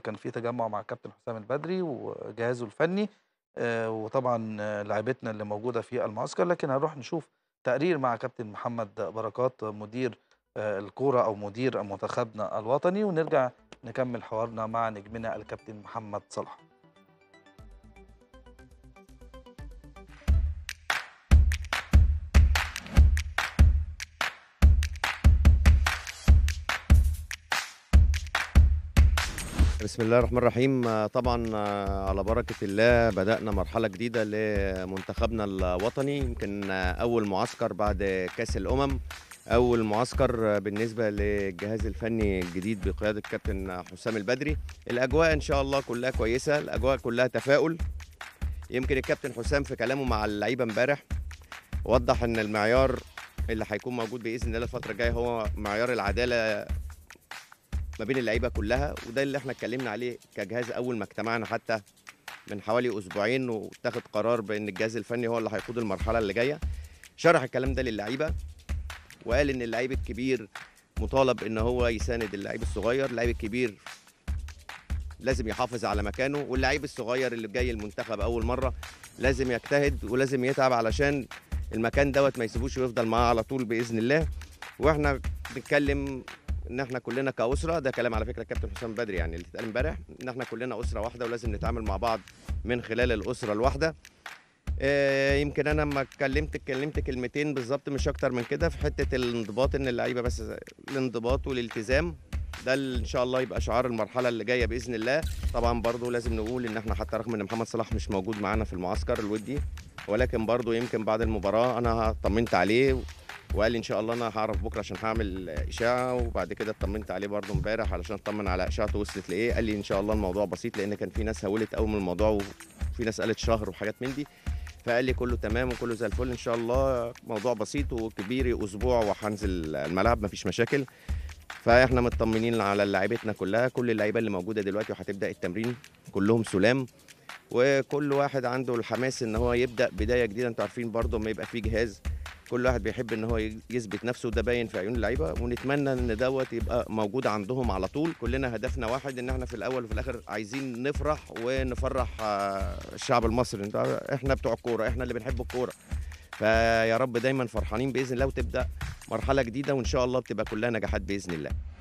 كان في تجمُّع مع الكابتن حسام البدري وجهازه الفني، وطبعًا لاعبتنا اللي موجودة في المعسكر، لكن هنروح نشوف تقرير مع كابتن محمد بركات مدير الكورة أو مدير منتخبنا الوطني، ونرجع نكمّل حوارنا مع نجمنا الكابتن محمد صلاح. بسم الله الرحمن الرحيم. طبعًا على بركة الله بدأنا مرحلة جديدة لمنتخبنا الوطني، يمكن أول معسكر بعد كأس الأمم، أول معسكر بالنسبة للجهاز الفني الجديد بقيادة الكابتن حسام البدري. الأجواء إن شاء الله كلها كويسة، الأجواء كلها تفاؤل. يمكن الكابتن حسام في كلامه مع اللعيبة امبارح وضّح إن المعيار اللي هيكون موجود بإذن الله الفترة الجاية هو معيار العدالة ما بين اللعيبه كلها، وده اللي احنا اتكلمنا عليه كجهاز اول ما اجتمعنا حتى من حوالي اسبوعين، واتخذ قرار بان الجهاز الفني هو اللي هيقود المرحله اللي جايه. شرح الكلام ده للعيبه وقال ان اللعيب الكبير مطالب ان هو يساند اللعيب الصغير، اللعيب الكبير لازم يحافظ على مكانه، واللعيب الصغير اللي جاي المنتخب اول مره لازم يجتهد ولازم يتعب علشان المكان دوت ما يسيبوش ويفضل معاه على طول باذن الله. واحنا بنتكلم ان احنا كلنا كاسره، ده كلام على فكره الكابتن حسام بدري يعني اللي اتقال امبارح، ان احنا كلنا اسره واحده ولازم نتعامل مع بعض من خلال الاسره الواحده. يمكن انا لما اتكلمت كلمتين بالظبط مش اكتر من كده في حته الانضباط، ان اللعيبه بس الانضباط والالتزام ده اللي ان شاء الله يبقى شعار المرحله اللي جايه باذن الله. طبعا برضو لازم نقول ان احنا حتى رغم ان محمد صلاح مش موجود معانا في المعسكر الودي، ولكن برضو يمكن بعد المباراه انا طمنت عليه وقال لي ان شاء الله انا هعرف بكره عشان هعمل اشاعه، وبعد كده اطمنت عليه برضو امبارح علشان اطمن على اشاعته وصلت لايه. قال لي ان شاء الله الموضوع بسيط، لان كان في ناس هولت قوي من الموضوع وفي ناس قالت شهر وحاجات من دي، فقال لي كله تمام وكله زي الفل ان شاء الله، موضوع بسيط وكبير اسبوع وهنزل الملعب مفيش مشاكل. فاحنا مطمنين على لعيبتنا كلها، كل اللعيبه اللي موجوده دلوقتي وهتبدا التمرين كلهم سلام، وكل واحد عنده الحماس ان هو يبدا بدايه جديده. انتوا عارفين برضه لما يبقى في جهاز كل واحد بيحب ان هو يثبت نفسه، وده باين في عيون اللعيبه، ونتمنى ان دوت يبقى موجود عندهم على طول. كلنا هدفنا واحد، ان احنا في الاول وفي الاخر عايزين نفرح ونفرح الشعب المصري. احنا بتوع الكوره، احنا اللي بنحب الكوره، فيا رب دايما فرحانين باذن الله، وتبدا مرحله جديده وان شاء الله بتبقى كلها نجاحات باذن الله.